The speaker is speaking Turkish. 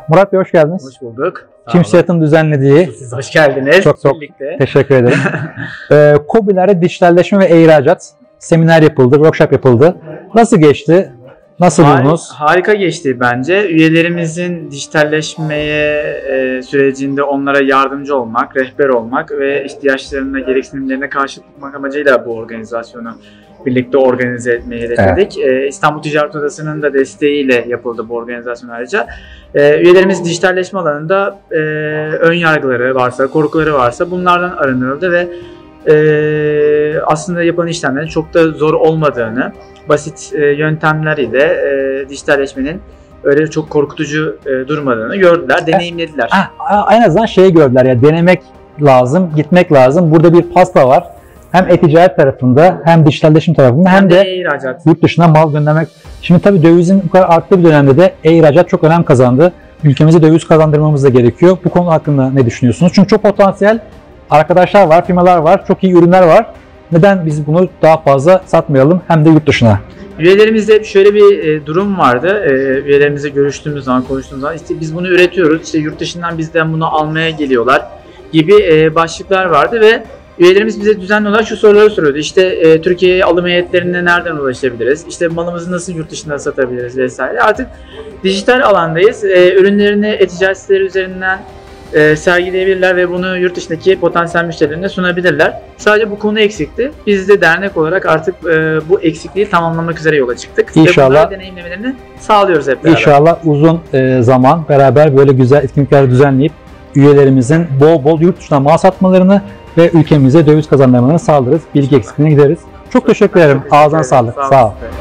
Murat Bey hoş geldiniz. Hoş bulduk. TİMSİAD'ın düzenlediği. Siz hoş geldiniz. Çok birlikte. Teşekkür ederim. KOBİ'lerde dijitalleşme ve ihracat seminer yapıldı, workshop yapıldı. Nasıl geçti? Nasıl buldunuz? Harika geçti bence. Üyelerimizin dijitalleşmeye sürecinde onlara yardımcı olmak, rehber olmak ve ihtiyaçlarına, gereksinimlerine karşılık tutmak amacıyla bu organizasyonu birlikte organize etmeyi hedefledik. Evet. İstanbul Ticaret Odası'nın da desteğiyle yapıldı bu organizasyon ayrıca. Üyelerimiz dijitalleşme alanında ön yargıları varsa, korkuları varsa bunlardan arındırıldı ve aslında yapılan işlemlerin çok da zor olmadığını, basit yöntemler ile dijitalleşmenin öyle çok korkutucu durmadığını gördüler, deneyimlediler. En azından şeyi gördüler ya, denemek lazım, gitmek lazım. Burada bir pasta var. Hem e-ticaret tarafında hem dijitalleşim tarafında hem de e-ihracat. Yurt dışına mal göndermek. Şimdi tabii dövizin bu kadar arttığı bir dönemde de e-ihracat çok önem kazandı. Ülkemize döviz kazandırmamız da gerekiyor. Bu konu hakkında ne düşünüyorsunuz? Çünkü çok potansiyel arkadaşlar var, firmalar var, çok iyi ürünler var. Neden biz bunu daha fazla satmayalım hem de yurt dışına? Üyelerimizde şöyle bir durum vardı. Üyelerimizle görüştüğümüz zaman, konuştuğumuz zaman işte biz bunu üretiyoruz, işte yurt dışından bizden bunu almaya geliyorlar gibi başlıklar vardı ve üyelerimiz bize düzenli olarak şu soruları soruyordu. İşte Türkiye'ye alım heyetlerine nereden ulaşabiliriz? İşte malımızı nasıl yurt dışında satabiliriz vesaire. Artık dijital alandayız. Ürünlerini e-ticaret siteleri üzerinden sergileyebilirler ve bunu yurt dışındaki potansiyel müşterilerine sunabilirler. Sadece bu konu eksikti. Biz de dernek olarak artık bu eksikliği tamamlamak üzere yola çıktık. İnşallah. Ve bunları deneyimlemelerini sağlıyoruz hep beraber. İnşallah uzun zaman beraber böyle güzel etkinlikler düzenleyip üyelerimizin bol bol yurt dışına mal satmalarını ve ülkemize döviz kazandırmalarını sağlarız. Bilgi eksikliğine gideriz. Çok teşekkür ederim. Ağzına sağlık. Sağ ol.